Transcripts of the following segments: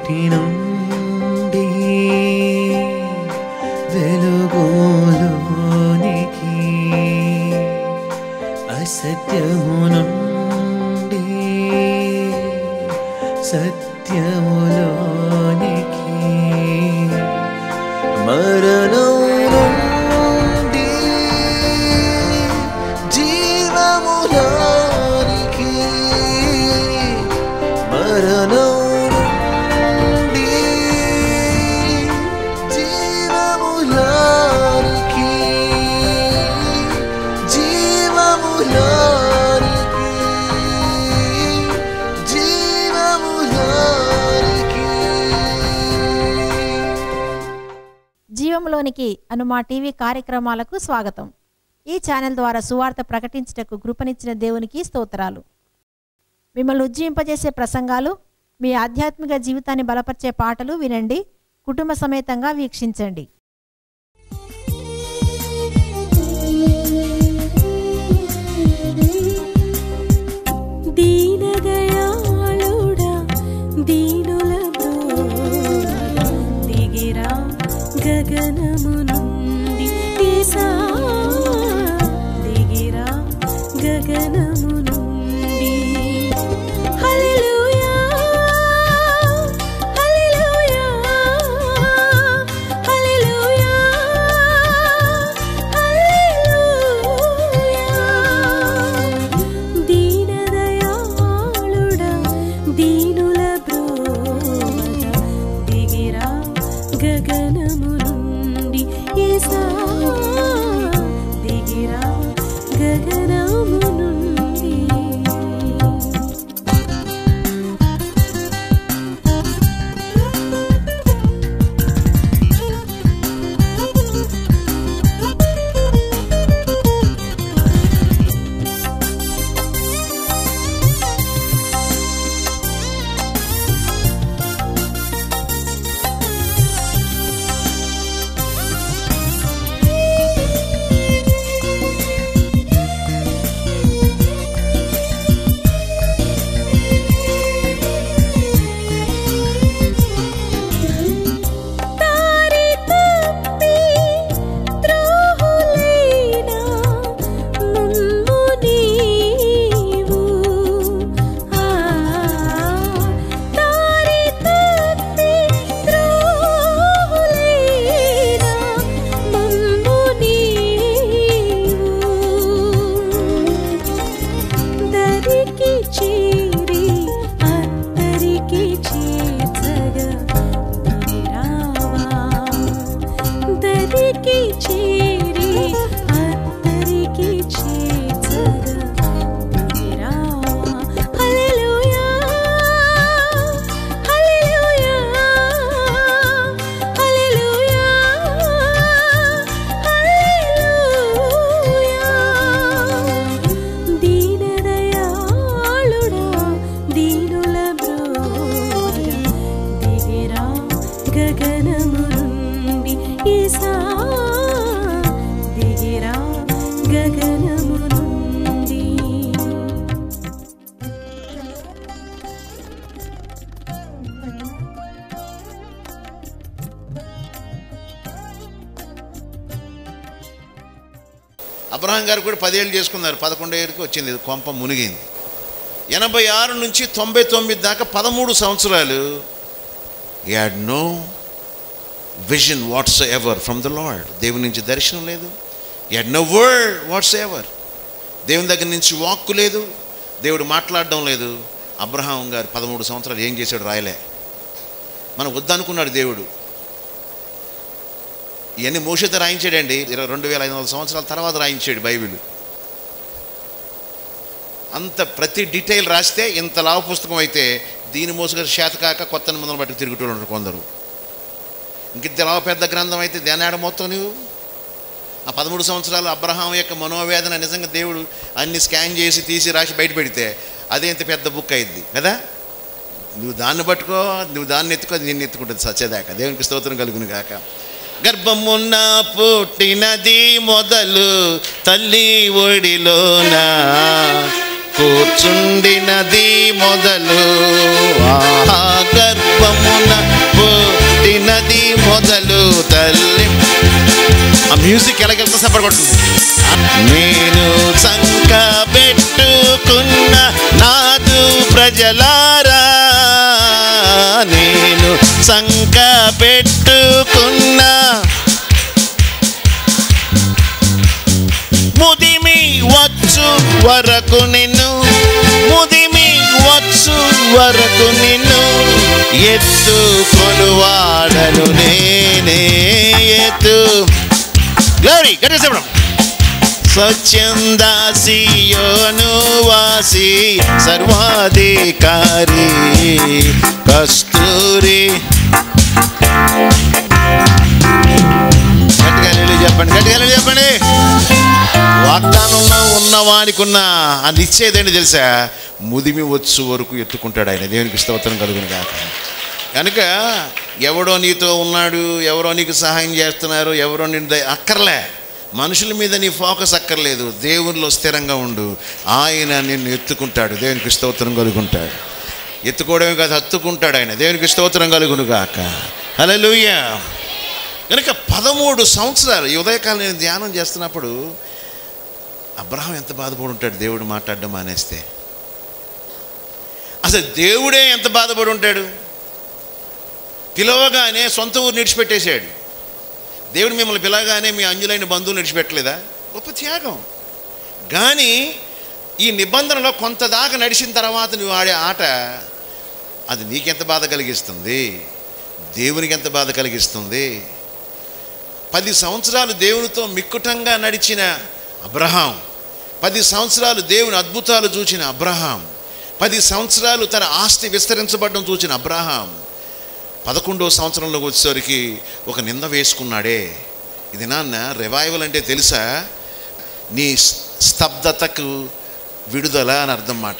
చీకటి నుండి వెలుగులోనికి, అసత్యము నుండి సత్యములోనికి, మరణం నుండి జీవములోనికి, మరణం నుండి జీవములోనికి, జీవములోనికి, జీవములోనికి. జీవంలోనికి అను మా టీవీ కార్యక్రమాలకు స్వాగతం. ఈ ఛానల్ ద్వారా సువార్త ప్రకటించుటకు కృపనిచ్చిన దేవునికి స్తోత్రాలు. మిమ్మల్ని ఉజ్జీవింపజేసే ప్రసంగాలు, మీ ఆధ్యాత్మిక జీవితాన్ని బలపరిచే పాటలు వినండి, కుటుంబ సమేతంగా వీక్షించండి. దీనదయాళుడా దీనుల బ్రోడా దిగిరా గగనము నుండి, యేసా దిగిరా గగనము నుండి. హల్లెలూయా హల్లెలూయా హల్లెలూయా హల్లెలూయా. దీనదయాళుడా దీనుల బ్రోడా దిగిరా గగనము నుండి, యేసా దిగిరా గగనము నుండి. తారి తప్పి త్రోహులైనా మమ్ము నీవు, తారి తప్పి త్రోహులైనా మమ్ము నీవు. దరికి చేరి అత్తరికి చేర్చగా దిగిరావా, దరికి చేరి అత్తరికి చేర్చగా దిగిరావా. హల్లెలూయా హల్లెలూయా హల్లెలూయా హల్లెలూయా. దీనదయాళుడా దీనుల బ్రోడా దిగిరా గగనము నుండి, యేసా దిగిరా గగనము నుండి. అబ్రహాం గారు కూడా 10 ఏళ్ళు చేసుకున్నారు. 11వ ఏళ్ళకి వచ్చింది, కొంప మునిగింది. 86 నుంచి 99 దాకా 13 సంవత్సరాలు he had no vision whatsoever from the Lord. దేవుని నుంచి దర్శనం లేదు. he had no word whatsoever. దేవుని దగ్గర నుంచి వాక్కు లేదు, దేవుడు మాట్లాడడం లేదు. అబ్రహాం గారు 13 సంవత్సరాలు ఏం చేశాడు రాయలే. మనం వద్దనుకున్నాడు దేవుడు. ఇవన్నీ మోషేతో రాయించాడండి. 2500 సంవత్సరాల తర్వాత రాయించాడు బైబిల్. అంత ప్రతి డీటెయిల్ రాస్తే ఇంత లావు పుస్తకం అయితే దీని మోసగారు చేతకాక కొత్త నిబంధనలు బట్టి తిరుగుతూ ఉంటారు కొందరు. ఇంత లావు పెద్ద గ్రంథం అయితే దేనాడ మొత్తం నువ్వు. ఆ 13 సంవత్సరాలు అబ్రహాం యొక్క మనోవేదన నిజంగా దేవుడు అన్ని స్కాన్ చేసి తీసి రాసి బయట పెడితే అదే ఇంత పెద్ద బుక్ అయింది కదా. నువ్వు దాన్ని పట్టుకో, నువ్వు దాన్ని ఎత్తుకో, నిన్ను ఎత్తుకుంటుంది సచ్చేదాకా. దేవునికి స్తోత్రం కలుగును గాక. గర్భమున్న పుట్టినది మొదలు తల్లి ఒడిలోన కూర్చుండినది మొదలు, గర్భ గర్భమున పుట్టినది మొదలు తల్లి. ఆ మ్యూజిక్ ఎలాగెళ్తా సపడగొట్టుంది. నేను సంక పెట్టుకున్న నాదు ప్రజలారా, నేను సంక పెట్టుకున్న ముదిమి వచ్చు వరకు నిన్ను, ముదిమి వచ్చు వరకు నిన్ను ఎత్తుకొనువాడను నేనే. ఎత్తు గ్లోరీ గట్టిగా చెప్పడం. స్వచ్ఛంద సియోను వాసి సర్వాధికారి కస్తూరి. గట్టిగా చెప్పండి, గట్టిగా చెప్పండి. వాగ్దానంలో ఉన్నవానికి ఉన్న అది ఇచ్చేదేంటి తెలుసా? ముదిమి వచ్చు వరకు ఎత్తుకుంటాడు ఆయన. దేవునికి స్తోత్రం కలుగును కాక. కనుక ఎవడో నీతో ఉన్నాడు, ఎవరో నీకు సహాయం చేస్తున్నారు, ఎవరో నిన్ను అక్కర్లే. మనుషుల మీద నీ ఫోకస్ అక్కర్లేదు. దేవునిలో స్థిరంగా ఉండు, ఆయన నిన్ను ఎత్తుకుంటాడు. దేవునికి స్తోత్రం కలుగుంటాడు. ఎత్తుకోవడమే కాదు, హత్తుకుంటాడు ఆయన. దేవునికి స్తోత్రం కలుగును గాక. హల్లెలూయా. కనుక 13 సంవత్సరాలు ఈ ఉదయకాలం నేను ధ్యానం చేస్తున్నప్పుడు అబ్రహాం ఎంత బాధపడి ఉంటాడు దేవుడు మాట్లాడడం మానేస్తే. అసలు దేవుడే ఎంత బాధపడి ఉంటాడు. పిలవగానే సొంత ఊరు నిడిచిపెట్టేశాడు. దేవుడు మిమ్మల్ని పిలవగానే మీ అంజులైన బంధువులు నిడిచిపెట్టలేదా? గొప్ప త్యాగం. కానీ ఈ నిబంధనలో కొంత దాకా నడిచిన తర్వాత నువ్వు ఆడే ఆట అది నీకెంత బాధ కలిగిస్తుంది, దేవునికి ఎంత బాధ కలిగిస్తుంది. 10 సంవత్సరాలు దేవునితో మిక్కుటంగా నడిచిన అబ్రహాం, 10 సంవత్సరాలు దేవుని అద్భుతాలు చూచిన అబ్రహాం, 10 సంవత్సరాలు తన ఆస్తి విస్తరించబడడం చూసిన అబ్రహాం 11వ సంవత్సరంలోకి వచ్చేసరికి ఒక నింద వేసుకున్నాడే. ఇది నాన్న రివైవల్ అంటే తెలుసా? నీ స్తబ్దతకు విడుదల అని అర్థం మాట.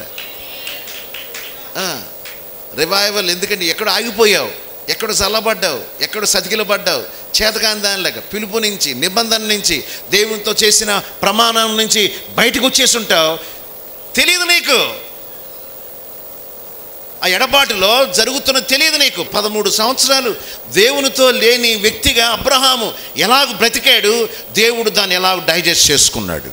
రివైవల్ ఎందుకంటే ఎక్కడ ఆగిపోయావు, ఎక్కడ చల్లబడ్డావు, ఎక్కడ సతికిలబడ్డావు, చేతకాని దానిలాగా పిలుపు నుంచి, నిబంధన నుంచి, దేవునితో చేసిన ప్రమాణం నుంచి బయటకు వచ్చేసి ఉంటావు. తెలియదు నీకు, ఆ ఎడబాటులో జరుగుతున్న తెలియదు నీకు. 13 సంవత్సరాలు దేవునితో లేని వ్యక్తిగా అబ్రహాము ఎలాగ బ్రతికాడు, దేవుడు దాన్ని ఎలాగ డైజెస్ట్ చేసుకున్నాడు.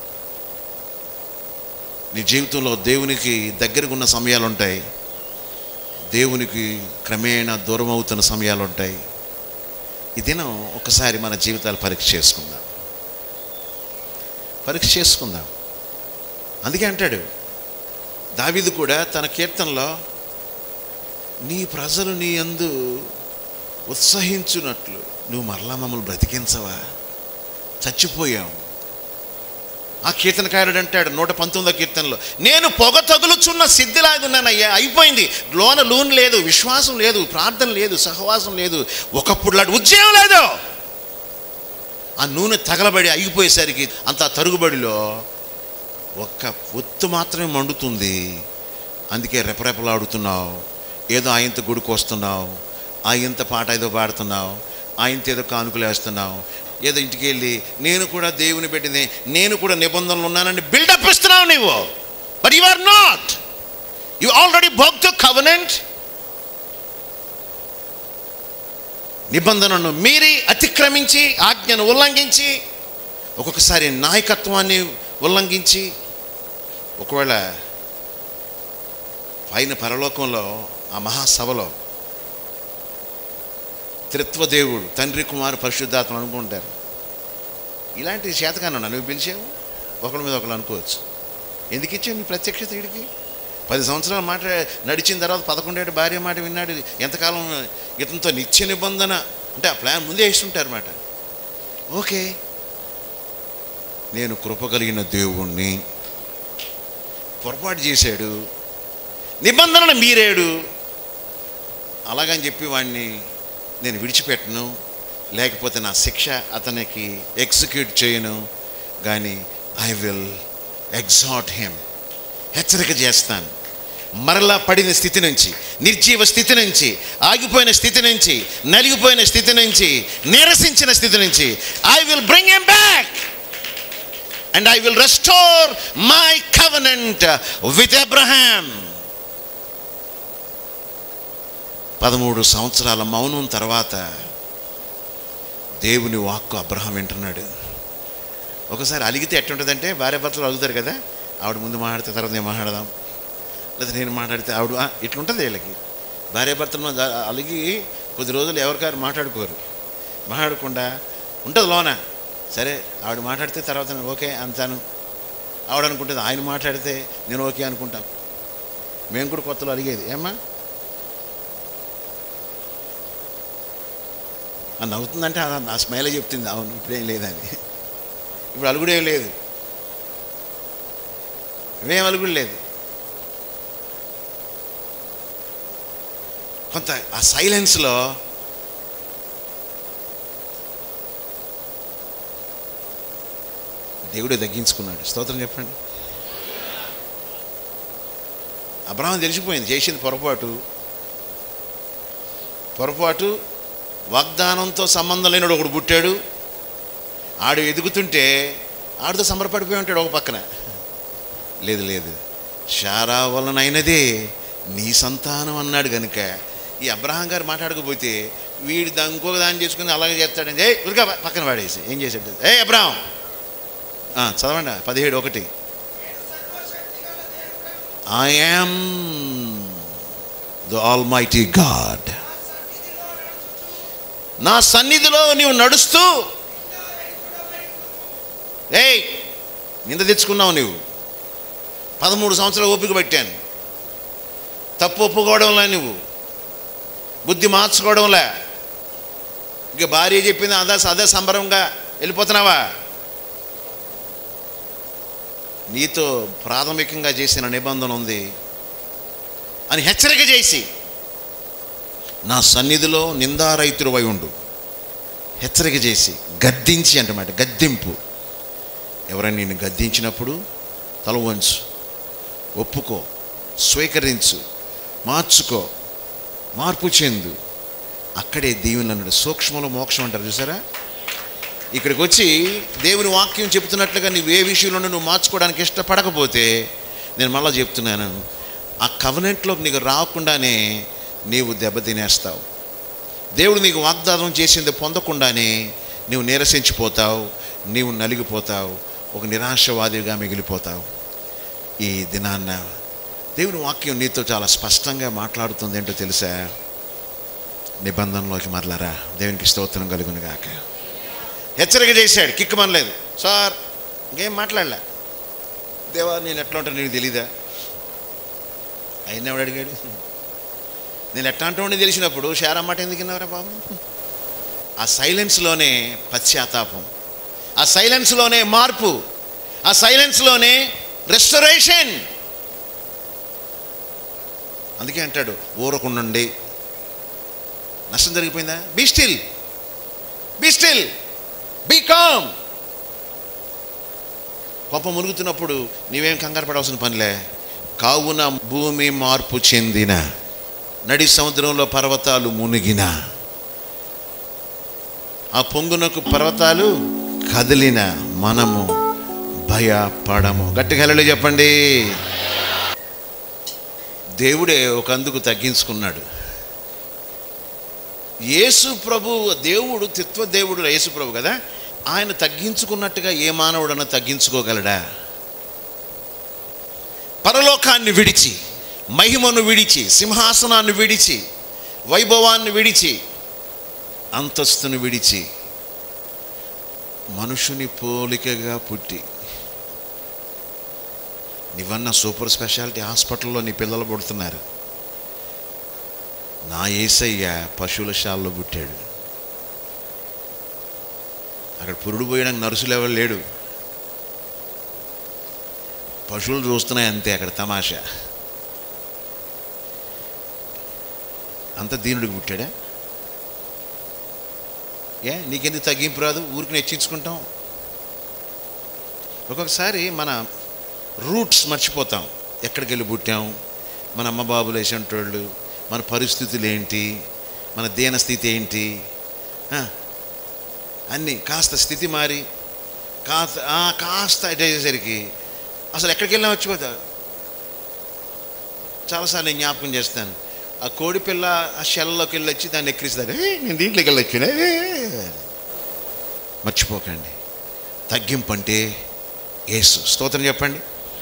నీ జీవితంలో దేవునికి దగ్గరకు ఉన్న సమయాలు ఉంటాయి, దేవునికి క్రమేణా దూరం అవుతున్న సమయాలు ఉంటాయి. ఈ దినం ఒకసారి మన జీవితాలు పరీక్ష చేసుకుందాం. అందుకే అంటాడు దావీదు కూడా తన కీర్తనలో, నీ ప్రజలు నీ యందు ఉత్సహించున్నట్లు నువ్వు మరలా మమ్మల్ని బ్రతికించవా, చచ్చిపోయావు. ఆ కీర్తనకారుడు అంటాడు 119వ కీర్తనలో, నేను పొగ తగులుచున్న సిద్ధిలాగున్నానయ్యా, అయిపోయింది. లోన లూన్ లేదు, విశ్వాసం లేదు, ప్రార్థన లేదు, సహవాసం లేదు, ఒకప్పుడు లాంటి ఉద్యోగం లేదు. ఆ నూనె తగలబడి అయిపోయేసరికి అంత తరుగుబడిలో ఒక్క ఒత్తు మాత్రమే మండుతుంది. అందుకే రెపరెపలాడుతున్నావు. ఏదో ఆయంత గుడికి వస్తున్నావు, ఆయంత పాట ఏదో పాడుతున్నావు, ఆయంత ఏదో కానుకలు వేస్తున్నావు, ఏదో ఇంటికి వెళ్ళి నేను కూడా దేవుని పెట్టింది, నేను కూడా నిబంధనలు ఉన్నానని బిల్డప్ ఇస్తున్నావు నువ్వు. But you are not. You already broke the covenant. నిబంధనను మీరి అతిక్రమించి, ఆజ్ఞను ఉల్లంఘించి, ఒక్కొక్కసారి నాయకత్వాన్ని ఉల్లంఘించి, ఒకవేళ పైన పరలోకంలో ఆ మహాసభలో త్రిత్వదేవుడు తండ్రి కుమారు పరిశుద్ధాత్మ అనుకుంటారు. ఇలాంటి చేతకాను నువ్వు పిలిచావు, ఒకరి మీద ఒకరు అనుకోవచ్చు. ఎందుకు ఇచ్చావు నీ ప్రత్యక్షత వీడికి? 10 సంవత్సరాలు మాట నడిచిన తర్వాత 11 ఏడు భార్య మాట విన్నాడు. ఎంతకాలం ఇతనితో నిత్య నిబంధన అంటే ఆ ప్లాన్ ముందే ఇస్తుంటారు మాట. ఓకే, నేను కృప కలిగిన దేవుణ్ణి, పొరపాటు చేశాడు, నిబంధనను మీరాడు, అలాగని చెప్పి వాడిని నేను విడిచిపెట్టను, లేకపోతే నా శిక్ష అతనికి ఎగ్జిక్యూట్ చేయను. కానీ ఐ విల్ ఎగ్జార్ట్ హిమ్, హెచ్చరిక చేస్తాను. మరలా పడిన స్థితి నుంచి, నిర్జీవ స్థితి నుంచి, ఆగిపోయిన స్థితి నుంచి, నలిగిపోయిన స్థితి నుంచి, నిరసించిన స్థితి నుంచి I will bring him back and I will restore my covenant with Abraham. 13 సంవత్సరాల మౌనం తర్వాత దేవుని వాక్కు అబ్రహాం వింటున్నాడు. ఒకసారి అలిగితే ఎట్టుంటుందంటే, భార్య భర్తలు అలుగుతారు కదా, ఆవిడ ముందు మాట్లాడితే తర్వాత నేను మాట్లాడదాం, లేదా నేను మాట్లాడితే ఆవిడ, ఇట్లుంటుంది వీళ్ళకి. భార్య భర్తలు అలిగి కొద్ది రోజులు ఎవరికారు మాట్లాడుకోరు. మాట్లాడకుండా ఉంటుంది లోన. సరే ఆవిడ మాట్లాడితే తర్వాత నేను ఓకే అంటాను, ఆవిడ అనుకుంటుంది ఆయన మాట్లాడితే నేను ఓకే అనుకుంటాను. మేము కూడా కొత్తలో అలిగేది, ఏమ్మా అని నవ్వుతుందంటే ఆ స్మైలే చెప్తుంది అవును ఇప్పుడేం లేదని. ఇప్పుడు అలుగుడేం లేదు, ఇవేం అలుగుడు లేదు. కొంత ఆ సైలెన్స్లో దేవుడే తగ్గించుకున్నాడు. స్తోత్రం చెప్పండి. అబ్రహాం తెలిసిపోయింది చేసింది పొరపాటు. వాగ్దానంతో సంబంధం లేనివాడు ఒకడు పుట్టాడు. ఆడు ఎదుగుతుంటే ఆడితో సంబరపడిపోయి ఉంటాడు ఒక పక్కన. లేదు శారా వలనైనదే నీ సంతానం అన్నాడు కనుక ఈ అబ్రహాం గారు మాట్లాడకపోతే వీడు ఇంకొక దాన్ని చేసుకుని అలాగే చేస్తాడంటే ఉరికా పక్కన వాడేసి ఏం చేశాడు, అబ్రహాం చదవండి 17:1. I am the Almighty God. నా సన్నిధిలో నీవు నడుస్తూ నింద తెచ్చుకున్నావు. నీవు 13 సంవత్సరాలు ఓపిక పెట్టాను. తప్పు ఒప్పుకోవడంలా, నువ్వు బుద్ధి మార్చుకోవడంలా, ఇక భార్య చెప్పింది అదే సంబరంగా వెళ్ళిపోతున్నావా? నీతో ప్రాథమికంగా చేసిన నిబంధన ఉంది అని హెచ్చరిక చేసి, నా సన్నిధిలో నిందారహితుడివై ఉండు, హెచ్చరిక చేసి గద్దించి అంటమాట. గద్దింపు. ఎవరైనా నిన్ను గద్దించినప్పుడు తల వంచు, ఒప్పుకో, స్వీకరించు, మార్చుకో, మార్పు చెందు. అక్కడే దీవెనలు అన్నాడు. సూక్ష్మలో మోక్షం అంటారు చూసారా. ఇక్కడికి వచ్చి దేవుని వాక్యం చెప్తున్నట్లుగా నువ్వు ఏ విషయంలో నువ్వు మార్చుకోవడానికి ఇష్టపడకపోతే, నేను మళ్ళీ చెప్తున్నాను, ఆ కవనెంట్లోకి నీకు రాకుండానే నీవు దెబ్బతినేస్తావు. దేవుడు నీకు వాగ్దానం చేసింది పొందకుండానే నీవు నీరసించిపోతావు, నీవు నలిగిపోతావు, ఒక నిరాశవాదిగా మిగిలిపోతావు. ఈ దినాన్న దేవుని వాక్యం నీతో చాలా స్పష్టంగా మాట్లాడుతుంది. ఏంటో తెలుసా? నిబంధనలోకి మరలరా. దేవునికి స్తోత్రం కలుగును గాక. హెచ్చరిక చేశాడు, కిక్కమనలేదు. సార్ ఇంకేం మాట్లాడలే. దేవా నేను ఎట్లా ఉంటాను నీకు తెలీదా? ఆయన ఎవడు అడిగాడు? నేను ఎట్లా అంటామని తెలిసినప్పుడు షారమ్మాట ఎందుకు విన్నారా బాబు? ఆ సైలెన్స్లోనే పశ్చాత్తాపం, ఆ సైలెన్స్లోనే మార్పు, ఆ సైలెన్స్లోనే రెస్టరేషన్. అందుకే అంటాడు ఊరకుండండి. నష్టం జరిగిపోయిందా? Be still, be calm. కోప మునుగుతున్నప్పుడు నీవేం కంగారు పడవలసిన పనిలే. కావున భూమి మార్పు చెందిన, నడి సముద్రంలో పర్వతాలు మునిగిన, ఆ పొంగునకు పర్వతాలు కదిలిన మనము భయపడము. గట్టిగా హల్లెలూయా చెప్పండి. దేవుడే ఒక అందుకు తగ్గించుకున్నాడు. యేసు ప్రభు దేవుడు, తిత్వ దేవుడు యేసు ప్రభు కదా, ఆయన తగ్గించుకున్నట్టుగా ఏ మానవుడన్నా తగ్గించుకోగలడా? పరలోకాన్ని విడిచి, మహిమను విడిచి, సింహాసనాన్ని విడిచి, వైభవాన్ని విడిచి, అంతస్తును విడిచి, మనుషుని పోలికగా పుట్టి, నీవన్న సూపర్ స్పెషాలిటీ హాస్పిటల్లో నీ పిల్లలు పుడుతున్నారు. నా యేసయ్య పశువుల శాలలో పుట్టాడు. అక్కడ పురుడు పోయడానికి నర్సులు ఎవరు లేడు, పశువులు చూస్తున్నాయి అంతే. అక్కడ తమాషా. అంత దీనుడికి పుట్టాడా? నీకెందుకు తగ్గింపు రాదు? ఊరికి హెచ్చించుకుంటాం. ఒక్కొక్కసారి మన రూట్స్ మర్చిపోతాం. ఎక్కడికి వెళ్ళి పుట్టాం, మన అమ్మ బాబులు వేసేటోళ్ళు, మన పరిస్థితులు ఏంటి, మన దీనస్థితి ఏంటి, అన్నీ కాస్త స్థితి మారి కాస్త అయ్యేసరికి అసలు ఎక్కడికి వెళ్ళినా మర్చిపోతా. చాలాసార్లు నేను జ్ఞాపకం చేస్తాను. ఆ కోడి పిల్ల ఆ షెల్లోకి వెళ్ళి వచ్చి దాన్ని ఎక్కిరిస్తారు. నేను దీంట్లోకి వెళ్ళి వచ్చినా. మర్చిపోకండి, తగ్గింపు అంటే యేసు. స్తోత్రం చెప్పండి.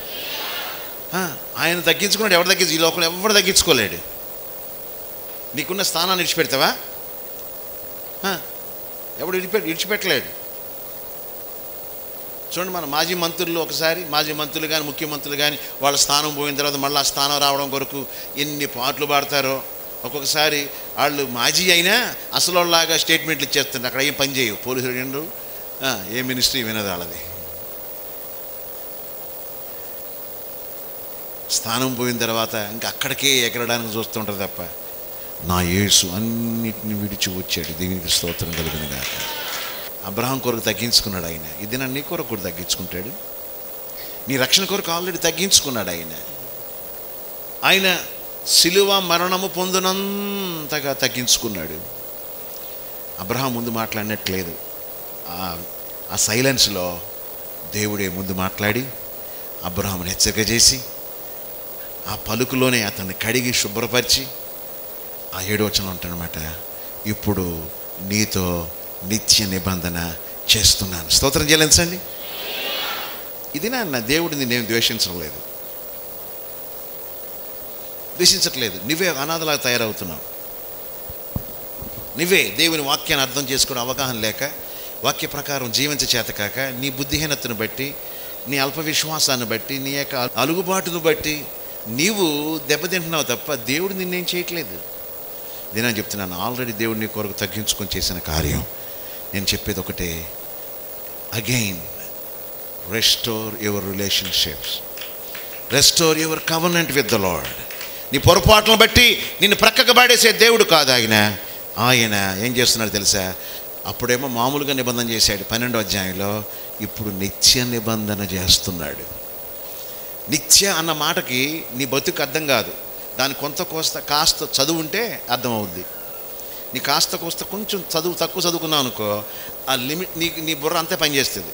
ఆయన తగ్గించుకున్నాడు. ఎవరు తగ్గించు? ఈ లోకంలో ఎవరు తగ్గించుకోలేడు. నీకున్న స్థానాన్ని విడిచిపెడతావా? ఎవడు విడిచిపెట్టలేడు. చూడండి, మన మాజీ మంత్రులు కానీ ముఖ్యమంత్రులు కానీ వాళ్ళ స్థానం పోయిన తర్వాత మళ్ళీ ఆ స్థానం రావడం కొరకు ఎన్ని పాటలు పాడతారో. ఒక్కొక్కసారి వాళ్ళు మాజీ అయినా అసలు వాళ్ళలాగా స్టేట్మెంట్లు ఇచ్చేస్తారు. అక్కడ ఏం పని చేయవు. పోలీసులు వినరు, ఏ మినిస్ట్రీ వినదు వాళ్ళది. స్థానం పోయిన తర్వాత ఇంకా అక్కడికే ఎగరడానికి చూస్తుంటారు తప్ప, నా యేసు అన్నిటిని విడిచి వచ్చాడు. దీనికి స్తోత్రం కలుగునుగాక. అబ్రహాం కొరకు తగ్గించుకున్నాడు ఆయన. ఇది నీ కొరకు కూడా తగ్గించుకుంటాడు. నీ రక్షణ కొరకు ఆల్రెడీ తగ్గించుకున్నాడు ఆయన. ఆయన సిలువ మరణము పొందినంతగా తగ్గించుకున్నాడు. అబ్రహాం ముందు మాట్లాడినట్లేదు. ఆ సైలెన్స్లో దేవుడే ముందు మాట్లాడి అబ్రహాముని హెచ్చరిక చేసి ఆ పలుకులోనే అతన్ని కడిగి శుభ్రపరిచి ఆ 7వ వచనం ఉంటానమాట, ఇప్పుడు నీతో నిత్య నిబంధన చేస్తున్నాను. స్తోత్రం చెల్లించండి. ఇది నా దేవుడిని నేను ద్వేషించట్లేదు. నువ్వే అనాథలాగా తయారవుతున్నావు. నువ్వే దేవుని వాక్యాన్ని అర్థం చేసుకునే అవగాహన లేక, వాక్య ప్రకారం జీవించ చేత కాక, నీ బుద్ధిహీనతను బట్టి, నీ అల్ప విశ్వాసాన్ని బట్టి, నీ యొక్క అలుగుబాటును బట్టి నీవు దెబ్బతింటున్నావు తప్ప దేవుడు నిన్నేం చేయట్లేదు. నేను చెప్తున్నాను, ఆల్రెడీ దేవుడు నీ కొరకు తగ్గించుకొని చేసిన కార్యం. నేను చెప్పేది ఒకటే, again restore your relationships, restore your covenant with the lord. నీ పొరపాట్లను బట్టి నిన్ను ప్రక్కకు పాడేసే దేవుడు కాదు ఆయన. ఆయన ఏం చేస్తున్నాడు తెలుసా? అప్పుడేమో మామూలుగా నిబంధన చేశాడు 12వ అధ్యాయంలో, ఇప్పుడు నిత్య నిబంధన చేస్తున్నాడు. నిత్య అన్న మాటకి నీ బతుకు అర్థం కాదు. దాని కాస్త చదువు ఉంటే అర్థమవుద్ది. నీ కొంచెం తక్కువ చదువుకున్నావు అనుకో, ఆ లిమిట్ నీ బుర్ర అంతే పనిచేస్తుంది.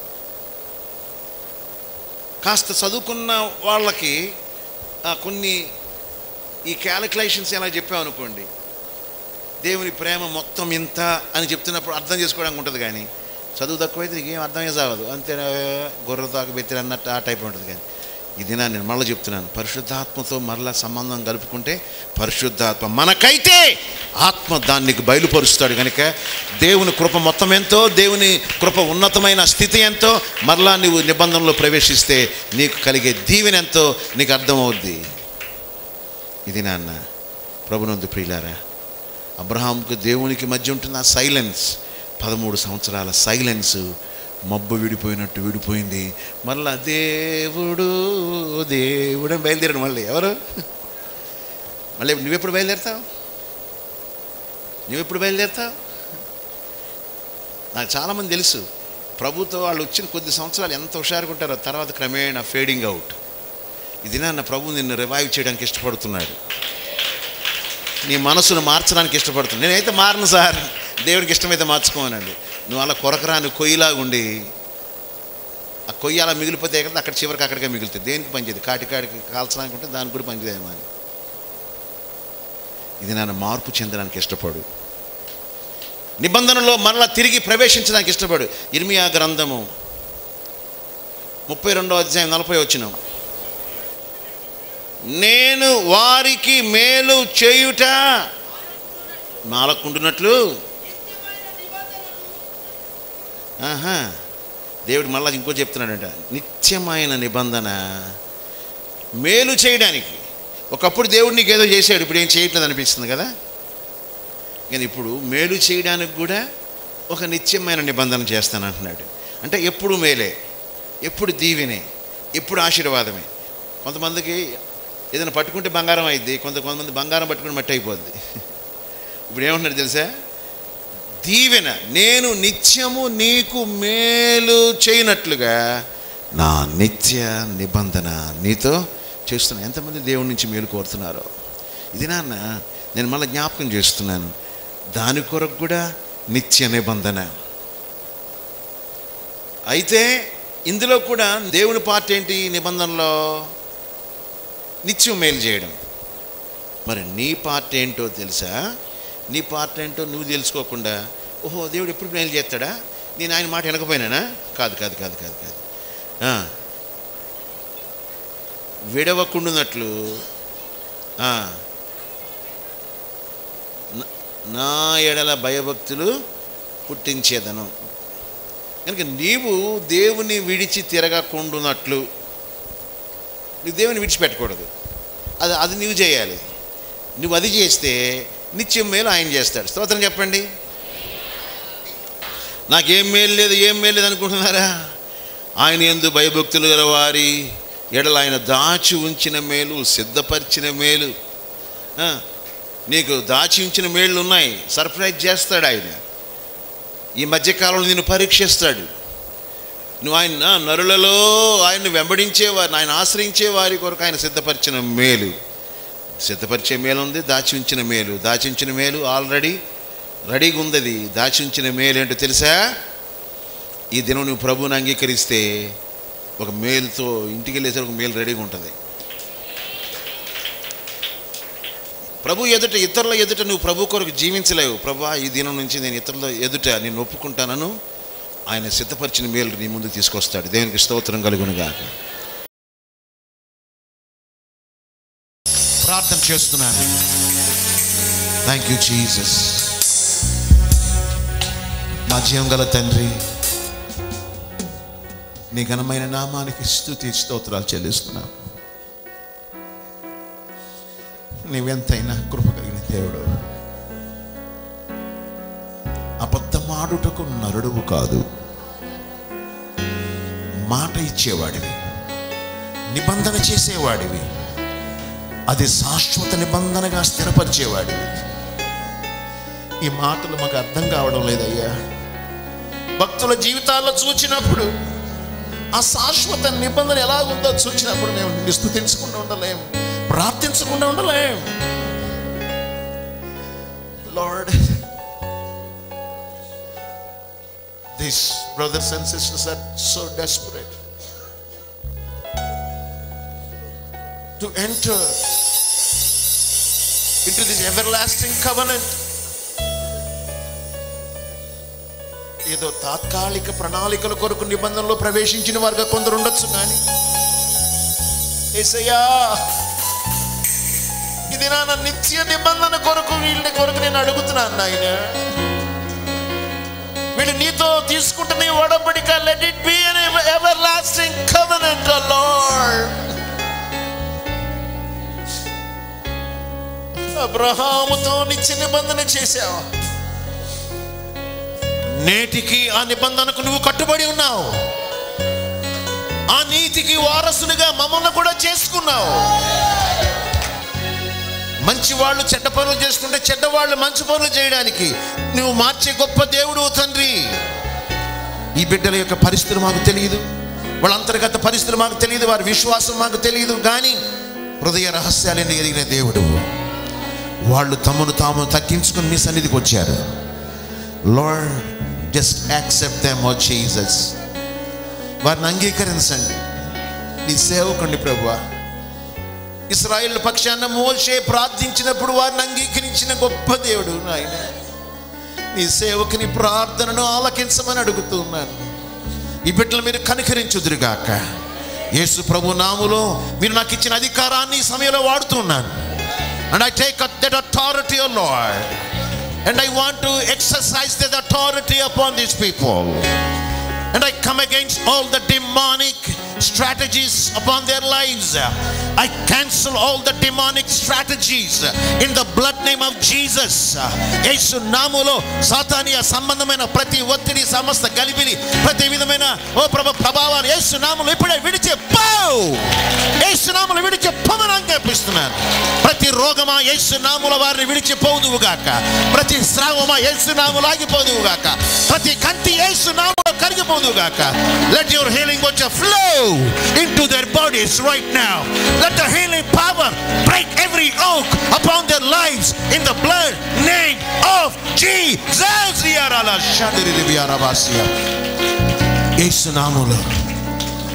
కాస్త చదువుకున్న వాళ్ళకి కొన్ని ఈ క్యాలిక్యులేషన్స్ ఎలా చెప్పామనుకోండి, దేవుని ప్రేమ మొత్తం ఇంత అని చెప్తున్నప్పుడు అర్థం చేసుకోవడానికి ఉంటుంది. కానీ చదువు తక్కువైతే నీకు ఏం అర్థమే సాగదు. అంతే గొర్రెతాకు బెత్తిరి అన్నట్టు ఆ టైప్ ఉంటుంది. కానీ ఇది నేను మళ్ళీ చెప్తున్నాను, పరిశుద్ధాత్మతో మరలా సంబంధం కలుపుకుంటే పరిశుద్ధాత్మ మనకైతే ఆత్మ దాన్ని బయలుపరుస్తాడు. కనుక దేవుని కృప మొత్తం ఎంతో, దేవుని కృప ఉన్నతమైన స్థితి ఎంతో, మరలా నువ్వు నిబంధనలో ప్రవేశిస్తే నీకు కలిగే దీవెన ఎంతో నీకు అర్థమవుద్ది. ఇది నాన్న ప్రభునందు ప్రియులారా, అబ్రహాంకు దేవునికి మధ్య ఉంటున్న సైలెన్స్, 13 సంవత్సరాల సైలెన్స్ మబ్బు విడిపోయినట్టు విడిపోయింది. మళ్ళా దేవుడు అని బయలుదేరాడు. మళ్ళీ ఎవరు? మళ్ళీ నువ్వెప్పుడు బయలుదేరుతావు? నాకు చాలామంది తెలుసు, ప్రభుతో వాళ్ళు వచ్చిన కొద్ది సంవత్సరాలు ఎంత హుషారుగా ఉంటారో, తర్వాత క్రమేణా ఫేడింగ్ అవుట్. ఇది నాన్న ప్రభు నిన్ను రివైవ్ చేయడానికి ఇష్టపడుతున్నాడు. నీ మనసును మార్చడానికి ఇష్టపడుతుంది. నేనైతే మారను సార్, దేవుడికి ఇష్టమైతే మార్చుకోమనండి. నువ్వు అలా కొరకరాని కొయ్యిలాగా ఉండి, ఆ కొయ్యి అలా మిగిలిపోతే కదా అక్కడ చివరికి అక్కడికే మిగులుతుంది. దేనికి పనిచేది? కాటికి కాల్చడానికి ఉంటే దానికి కూడా పనిచేదేమో అని. ఇది నన్ను మార్పు చెందడానికి ఇష్టపడు, నిబంధనలో మరలా తిరిగి ప్రవేశించడానికి ఇష్టపడు. ఇర్మియా గ్రంథము 32వ అధ్యాయం 40వ వచనం, నేను వారికి మేలు చేయుట నాలకుంటున్నట్లు. దేవుడు మళ్ళీ ఇంకో చెప్తున్నాడంట, నిత్యమైన నిబంధన మేలు చేయడానికి. ఒకప్పుడు దేవుడు నీకు ఏదో చేశాడు, ఇప్పుడు ఏం చేయట్లేదు అనిపిస్తుంది కదా. కానీ ఇప్పుడు మేలు చేయడానికి కూడా ఒక నిత్యమైన నిబంధన చేస్తానంటున్నాడు. అంటే ఎప్పుడు మేలే, ఎప్పుడు దీవెనే, ఎప్పుడు ఆశీర్వాదమే. కొంతమందికి ఏదైనా పట్టుకుంటే బంగారం అయింది, కొంతమంది బంగారం పట్టుకుని మట్టి అయిపోద్ది. ఇప్పుడు ఏమంటున్నారు తెలుసా? దీవెన, నేను నిత్యము నీకు మేలు చేయనట్లుగా నా నిత్య నిబంధన నీతో చేస్తున్నా. ఎంతమంది దేవుడి నుంచి మేలు కోరుతున్నారో. ఇది నాన్న నేను మళ్ళీ జ్ఞాపకం చేస్తున్నాను, దాని కొరకు కూడా నిత్య నిబంధన. అయితే ఇందులో కూడా దేవుని పార్ట్ ఏంటి? నిబంధనలో నిత్యం మేలు చేయడం. మరి నీ పార్ట్ ఏంటో తెలుసా? నీ పార్ట్ ఏంటో నువ్వు తెలుసుకోకుండా, ఓహో దేవుడు ఎప్పుడు మేలు చేస్తాడా, నేను ఆయన మాట వినకపోయినానా? కాదు కాదు కాదు కాదు కాదు. విడవకుండునట్లు నా ఎడల భయభక్తులు పుట్టించేదను. కనుక నీవు దేవుని విడిచి తిరగకుండునట్లు, నువ్వు దేవుని విడిచిపెట్టకూడదు. అది నువ్వు చేయాలి. నువ్వు అది చేస్తే నిత్యం మేలు ఆయన చేస్తాడు. స్తోత్రం చెప్పండి. నాకేం మేలు లేదు, ఏం మేలు లేదు అనుకుంటున్నారా? ఆయన యందు భయభక్తులు గల వారి ఎడల ఆయన దాచి ఉంచిన మేలు, సిద్ధపరిచిన మేలు, నీకు దాచి ఉంచిన మేళ్ళు ఉన్నాయి. సర్ప్రైజ్ చేస్తాడు ఆయన. ఈ మధ్యకాలంలో నిన్ను పరీక్షిస్తాడు. నువ్వు ఆయన నరులలో ఆయన్ని వెంబడించేవారు, ఆయన ఆశ్రయించే వారి కొరకు ఆయన సిద్ధపరిచిన మేలు, సిద్ధపరిచే మేలు ఉంది, దాచి ఉంచిన మేలు. దాచి ఉంచిన మేలు ఆల్రెడీ రెడీగా ఉంది. దాచి ఉంచిన మేలు ఏంటో తెలుసా? ఈ దినం నువ్వు ప్రభువుని అంగీకరిస్తే ఒక మేలుతో ఇంటికి వెళ్ళేసరికి ఒక మేలు రెడీగా ఉంటుంది. ప్రభు ఎదుట, ఇతరుల ఎదుట నువ్వు ప్రభు కొరకు జీవించలేవు. ప్రభా, ఈ దినం నుంచి నేను ఇతరుల ఎదుట నేను ఒప్పుకుంటానను ఆయన సిద్ధపరిచిన మేలు నీ ముందు తీసుకొస్తాడు. దేవునికి స్తోత్రం కలుగునుగాక. ప్రార్థన చేస్తున్నాను. Thank you Jesus. మా జీవం గల తండ్రి, నీ ఘనమైన నామానికి స్తుతి స్తోత్రాలు చెల్లిస్తున్నాను. నీవెంతైనా కృప కలిగిన దేవుడు. అబద్ధమాడుటకు నరుడువు కాదు, మాట ఇచ్చేవాడివి, నిబంధన చేసేవాడివి, అది శాశ్వత నిబంధనగా స్థిరపరిచేవాడివి. ఈ మాటలు మాకు అర్థం కావడం లేదయ్యా. భక్తుల జీవితాల్లో చూచినప్పుడు ఆ శాశ్వత నిబంధన ఎలా ఉందో చూసినప్పుడు మేము నిన్ను స్తుతించకుండా ఉండలేము, ప్రార్థించకుండా ఉండలేం. Lord, these brothers and sisters are so desperate to enter into this everlasting covenant. ఏదో తాత్కాలిక ప్రణాళికల కొరకు నిబంధనలో ప్రవేశించిన వారుగా కొందరు ఉండొచ్చు, కానీ యేసయ్యా, ఇది నా నిత్య నిబంధన కొరకు, వీళ్ళ కొరకు నేను అడుగుతున్నాను నాయన. వీళ్ళు నీతో తీసుకుంటున్న ఒడంబడిక, let it be an everlasting covenant, O Lord. అబ్రహాముతో నిత్య నిబంధన చేశావు, నేటికి ఆ నిబంధనకు నువ్వు కట్టుబడి ఉన్నావు. ఆ నీతికి వారసునిగా మమ్మల్ని కూడా చేసుకున్నావు. మంచి వాళ్ళు చెడ్డ పనులు చేసుకుంటే చెడ్డవాళ్ళు మంచి పనులు చేయడానికి నువ్వు మార్చే గొప్ప దేవుడు తండ్రి. ఈ బిడ్డల యొక్క పరిస్థితులు మాకు తెలియదు, వాళ్ళ అంతర్గత పరిస్థితులు మాకు తెలియదు, వారి విశ్వాసం మాకు తెలియదు, కానీ హృదయ రహస్యాలని ఎరిగిన దేవుడు. వాళ్ళు తమను తాము తగ్గించుకుని మీ సన్నిధికి వచ్చారు. Lord, just accept them, oh Jesus. వారిని అంగీకరించండి, నీ సేవకండి ప్రభువా. ఇశ్రాయేలు పక్షాన మోషే ప్రార్థించినప్పుడు వారిని అంగీకరించిన గొప్ప దేవుడు నాయన. నీ సేవకుని ప్రార్థనను ఆలకించమని అడుగుతున్నాను. ఈ బిడ్డలు మీరు కనికరించుదురుగాక. యేసు ప్రభు నామములో మీరు నాకు ఇచ్చిన అధికారాన్ని ఈ సమయంలో వాడుతున్నాను. And I take that authority, O Lord, and I want to exercise that authority upon these people. And I come against all the demonic strategies upon their lives. I cancel all the demonic strategies in the blood name of Jesus. యేసు నామములో సాతానీయ సంబంధమైన ప్రతి ఒత్తిడి, సమస్త గలిబిలి, ప్రతి విధమైన ఓ ప్రభావాలు యేసు నామములో ఇప్పుడే విడిచి పో. యేసు నామములో విడిచి పోమని ఆజ్ఞాపిస్తున్నాను. ప్రతి రోగమా యేసు నామములో వారిని విడిచి పోదువుగాక. ప్రతి స్రావమా యేసు నామములో ఆగిపోదువుగాక. ప్రతి కంటి యేసు నామములో కరిగిపోదువుగాక. Let your healing water flow into their bodies right now. Let the healing power break every yoke upon their lives in the blood name of Jesus. యేసు నామములో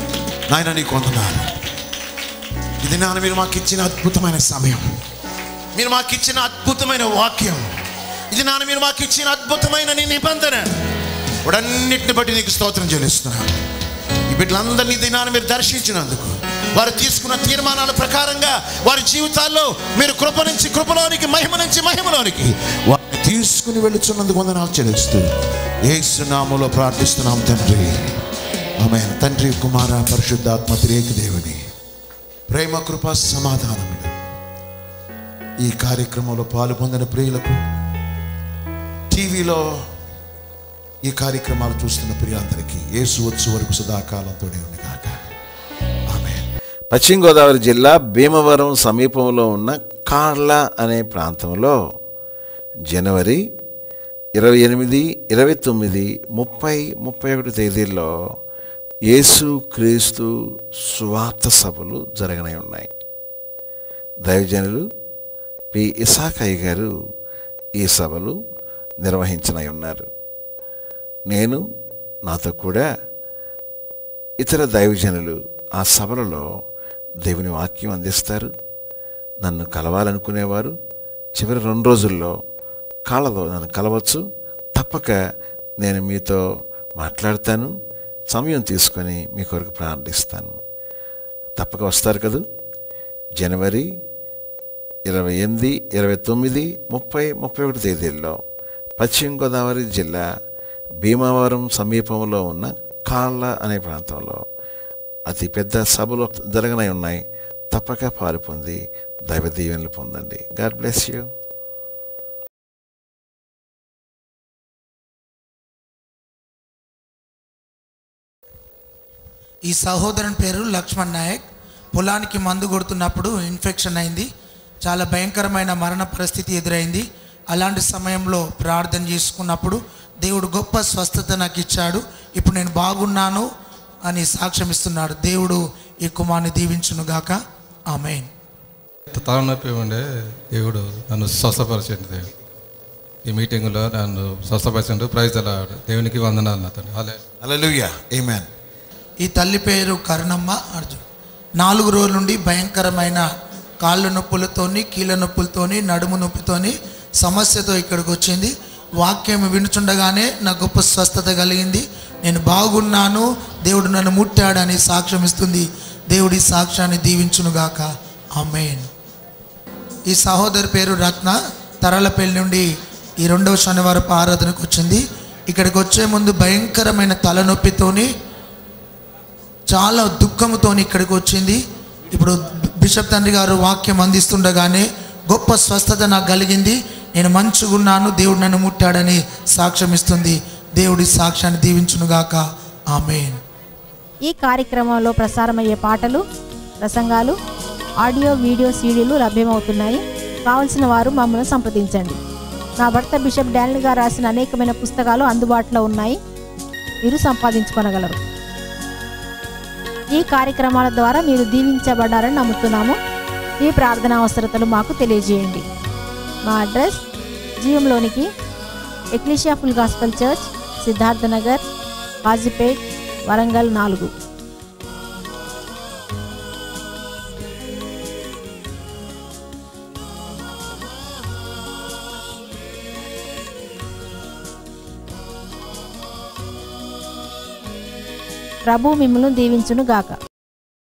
నాయన నీకు వందనాలు. ఇది నాన్న మీరు మాకు ఇచ్చిన అద్భుతమైన సమయం. మీరు మాకు ఇచ్చిన అద్భుతమైన వాక్యం, ఇది నాన్న మీరు మాకు ఇచ్చిన అద్భుతమైన నీ నిబంధన, వాటన్నిటిని బట్టి నీకు స్తోత్రం చెల్లిస్తున్నాను. ఈ బిడ్డలందరినీ దినాన్ని మీరు దర్శించినందుకు, వారు తీసుకున్న తీర్మానాల ప్రకారంగా వారి జీవితాల్లో మీరు కృప నుంచి కృపలోనికి, మహిమ నుంచి మహిమలోనికి వారిని తీసుకుని వెళ్ళుచున్నందుకు వందనాలు చెల్లిస్తూ యేసు నామములో ప్రార్థిస్తున్నాం తండ్రి, ఆమేన్. తండ్రి, కుమార, పరిశుద్ధాత్మ త్రియేక దేవుని ప్రేమ, కృప, సమాధానములు ఈ కార్యక్రమంలో పాలు పొందిన ప్రియులకు, టీవీలో ఈ కార్యక్రమాలు చూస్తున్న ప్రియులందరికీ యేసు వచ్చు వరకు సదాకాలంతోనే ఉంది కాక. ఆమేన్. పశ్చిమ గోదావరి జిల్లా భీమవరం సమీపంలో ఉన్న కార్ల అనే ప్రాంతంలో జనవరి 28, 29, 30, 31 తేదీల్లో యేసు క్రీస్తు సువార్త సభలు జరగనే ఉన్నాయి. దైవజనులు పి ఇసాకయ్య గారు ఈ సభలు నిర్వహించనై ఉన్నారు. నేను, నాతో కూడా ఇతర దైవజనులు ఆ సభలలో దేవుని వాక్యం అందిస్తారు. నన్ను కలవాలనుకునేవారు చివరి 2 రోజుల్లో కాళ్ళలో నన్ను కలవచ్చు. తప్పక నేను మీతో మాట్లాడతాను, సమయం తీసుకొని మీ కొరకు ప్రార్థిస్తాను. తప్పక వస్తారు కదూ. జనవరి 28, 29, 30, 31 తేదీల్లో పశ్చిమ గోదావరి జిల్లా భీమవరం సమీపంలో ఉన్న కాళ్ళ అనే ప్రాంతంలో అతి పెద్ద సభలు జరగనై ఉన్నాయి. తప్పక పాలు పొంది దైవ దీవెనలు పొందండి. God bless you. ఈ సహోదరుని పేరు లక్ష్మణ్ నాయక్. పొలానికి మందు కొడుతున్నప్పుడు ఇన్ఫెక్షన్ అయింది. చాలా భయంకరమైన మరణ పరిస్థితి ఎదురైంది. అలాంటి సమయంలో ప్రార్థన చేసుకున్నప్పుడు దేవుడు గొప్ప స్వస్థత నాకు ఇచ్చాడు. ఇప్పుడు నేను బాగున్నాను అని సాక్ష్యం ఇస్తున్నాడు. దేవుడు ఈ కుమార్ని దీవించునుగాక. ఆమేన్. తలనొప్పి ఉండే దేవుడు నన్ను స్వస్థపరిచండి. దేవుడు ఈ మీటింగ్లో నన్ను స్వస్థపరిచండు. ప్రైజ్ అలా దేవునికి వందనాలు. అతను హల్లెలూయా, ఆమేన్. ఈ తల్లి పేరు కరుణమ్మ అర్జున్. 4 రోజుల నుండి భయంకరమైన కాళ్ళ నొప్పులతోని, కీళ్ళ నొప్పులతోని, నడుము నొప్పితోని సమస్యతో ఇక్కడికి వచ్చింది. వాక్యం వినుచుండగానే నాకు గొప్ప స్వస్థత కలిగింది. నేను బాగున్నాను, దేవుడు నన్ను ముట్టాడని సాక్ష్యం ఇస్తుంది. దేవుడి సాక్ష్యాన్ని దీవించునుగాక. ఆమేన్. ఈ సహోదరి పేరు రత్న. తరలపల్లి నుండి ఈ 2వ శనివారపు ఆరాధనకు వచ్చింది. ఇక్కడికి వచ్చే ముందు భయంకరమైన తలనొప్పితోని, చాలా దుఃఖంతోని ఇక్కడికి వచ్చింది. ఇప్పుడు బిషప్ తండ్రి గారు వాక్యం అందిస్తుండగానే గొప్ప స్వస్థత నాకు కలిగింది. నేను మంచిగా ఉన్నాను, దేవుడు నన్ను ముట్టాడని సాక్ష్యం ఇస్తుంది. దేవుడి సాక్ష్యాన్ని దీవించునుగాక. ఆమేన్. ఈ కార్యక్రమంలో ప్రసారమయ్యే పాటలు, ప్రసంగాలు, ఆడియో, వీడియో సీడీలు లభ్యమవుతున్నాయి. కావలసిన వారు మమ్మల్ని సంప్రదించండి. నా భర్త బిషప్ డానియల్ గారు రాసిన అనేకమైన పుస్తకాలు అందుబాటులో ఉన్నాయి, మీరు సంపాదించుకొనగలరు. ఈ కార్యక్రమాల ద్వారా మీరు దీవించబడ్డారని నమ్ముతున్నాము. మీ ప్రార్థన అవసరతలు మాకు తెలియజేయండి. మా అడ్రస్ జీవంలోనికి Ecclesia full gospel church, Siddharthnagar, Kazipet, Warangal 4. ప్రభు మిమ్మల్ని దీవించును గాక.